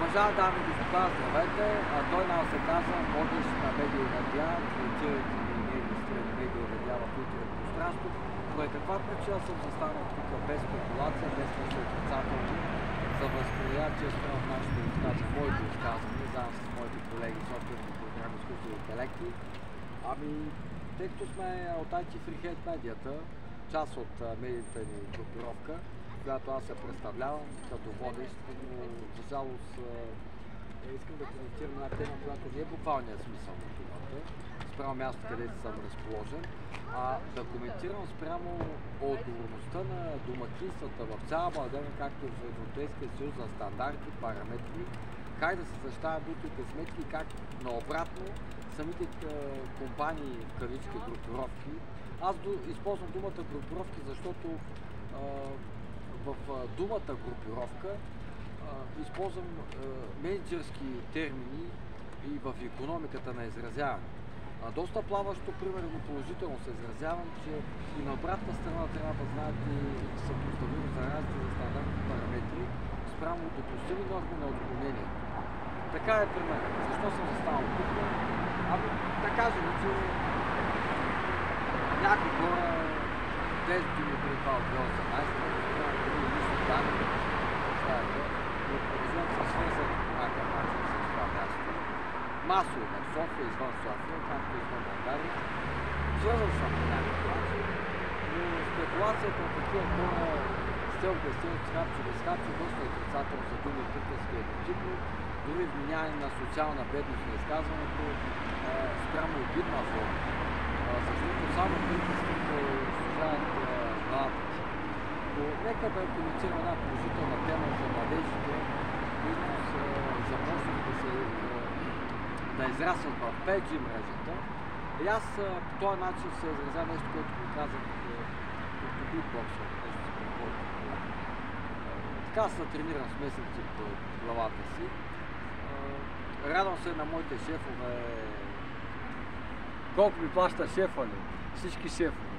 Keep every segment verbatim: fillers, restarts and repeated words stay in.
Уважаеми дами и господа, здравейте! А той нас се казва водещ на медии и радиа, коментирайки ни неинвестирани медии и радиа в интернет пространство. Поради каква причина съм застанал тук без спекулация, без да са отрицателни, за възприятие спрямо нашите изказвания, моите изказвания, заедно с моите колеги, софтуерни програми, изкуствени интелекти. Ами, тъй като сме от ай ти Free Hate медията, част от медийната ни групировка, която аз се представлявам като водещ, но за жалост искам да коментирам една тема, която не е буквалният смисъл на думата, спрямо място, където съм разположен, а да коментирам спрямо отговорността на домакинствата в цяла България, както и в Европейския съюз, за стандарти, параметри, как да се защитават битовите сметки и как наобратно самите компании, в кавички, групировки. Аз използвам думата групировки, защото в думата групировка използвам менеджерски термини и в икономиката на изразяване. Доста плаващо, примерно положително се изразявам, че и на обратна страна трябва да знаят и съпоставимо за разлика за стандартни параметри спрямо допустими норми на отклонение. Така е пример. Защо съм застанал тук? Ами да кажем, че някои хора десет години преди това от две хиляди и осемнадесета година нищо данни, знаете, но продължавам се свързан по някакъв начин с това място. Масово в София, извън София, както и извън България. Свързан съм по някакъв начин, но спекулацията на такива хора с цел обяснение, схапче, безхапче, доста отрицателно за думи и приказки еднотипно, дори вменяване на социална бедност на изказването спрямо обидна форма. Защото само приказките служават главата си. Но нека да коментирам една положителна тема за младежите, които са започнали да се да израстват в пет джи мрежата. И аз по този начин се изразя нещо, което ми казах като битбоксър, нещо си препоръчвам. Така се тренирам с месеци по главата си. Радвам се на моите шефове. Колко ми плаща шефа ли? Всички шефове.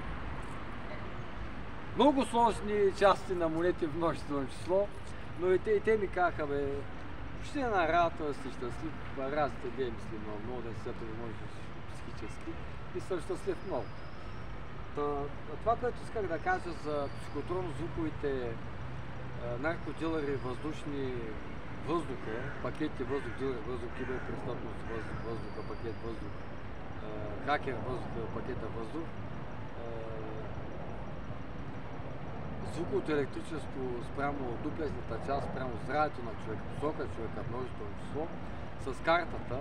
Много сложни части на монети в множествено число, но и те, и те ми казаха, бе, почти една работа да си щастлив, разните вие мисли много, много да си света да можеш психически и съм щастлив много. Та, това, което исках да кажа за психотронно-звуковите наркодилери, въздушни въздуха, пакети въздух, дилери въздух, киберпрестъпност, въздух, въздуха, пакет въздух, хакер въздух, пакета въздух, звуковото електричество спрямо дуплесната част, спрямо здравето на човека, посока човека, множествено число, с картата,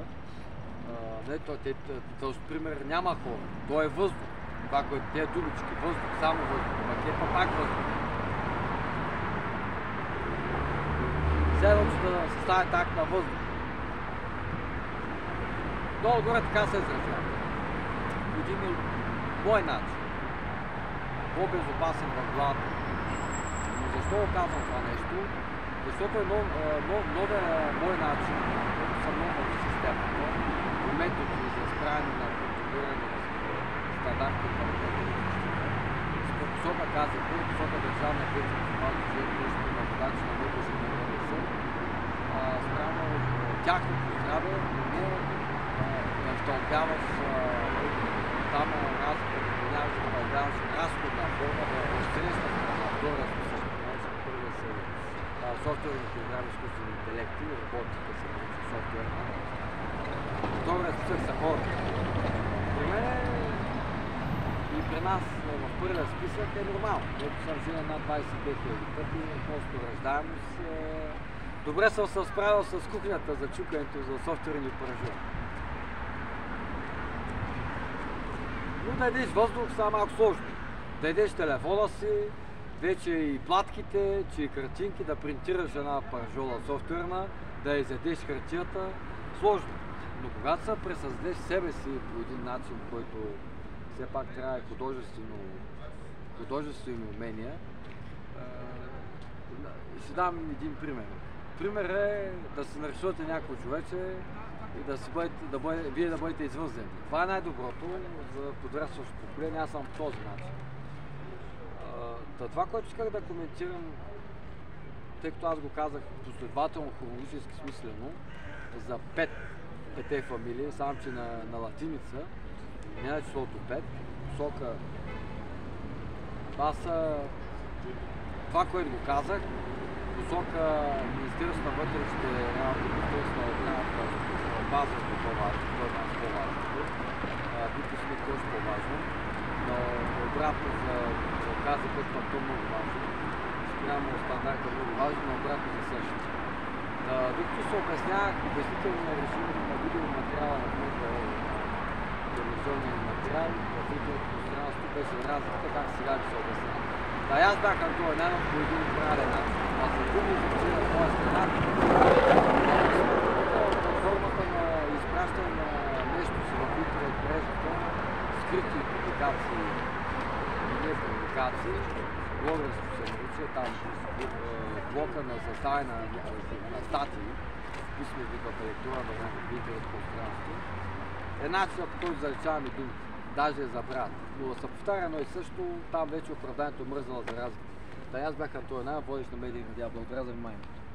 този пример няма хора, то е въздух. Това, което те дубички, въздух, само въздух, пакета пак въздух. Следващото да се стави так на въздух. Долу-горе така се изразява. Един мой начин. По-безопасен в главата. Но защо го казвам това нещо? Защото е нов, нов, новия мой начин, който съм нов в системата, методи за справяне на контролиране на стандарти на параметри. С посока КЗП, посока държавна агенция по информация, за на водачи на вътрешни на ДНС, спрямо тяхното здраве, не да втълпяваш там разход, да разходна форма, да разстресваш на втора смисъл, първия са софтуерни програми, изкуствени интелекти, роботика се нарича софтуерна. Втория списък са хора. При мен и при нас в първия списък е нормално. Ето съм взел над двадесет и две хиляди пъти, просто раждаемост. Добре съм се справил с кухнята за чукането за софтуерни упражнения. Но да ядеш въздух са малко сложно. Да ядеш телефона си, вече и платките, че и картинки, да принтираш една паржола софтуерна, да изядеш хартията, сложно. Но когато се пресъздадеш себе си по един начин, който все пак трябва е художествено, художествени умения, ще дам един пример. Пример е да се нарисувате някакво човече и да, си бъдете, да бъде, вие да бъдете извънземни. Това е най-доброто за подрастващото поколение, аз съм по този начин. Това, което исках да коментирам тъй като аз го казах последователно, хронологически смислено, за пет, пете фамилии, само че на, на латиница, не на числото пет, посока. Това са това, което го казах, посока Министерството на вътрешните работи, Министерството на отбраната, опазването по-важно, това е нас по-важното, бити сме точно по-важно, но обратно за каза, което е много важно, спрямо стандарта много важно, но обратно за същото. Докато се обяснявах обяснително режимите на видеоматериала на момента телевизионния материал, в видеото пространство беше разлика, как сега ви се обяснява. Да, аз бях Антон Ненов по един правилен начин. А за други изразили на моя страна, под формата на изпращане на нещо си в интернет мрежата, скрити публикации и не публикации, блогърство се нарича, там блока на съставя на, на статии, писмени в електронна време в интернет пространство, е начинът, по който заличаваме думите. Даже е забравят. Но да се повтаря едно и също, там вече оправданието мръзнала за разлика. Да, аз бях Антон Ненов, водещ на медийни медиа. Благодаря за вниманието.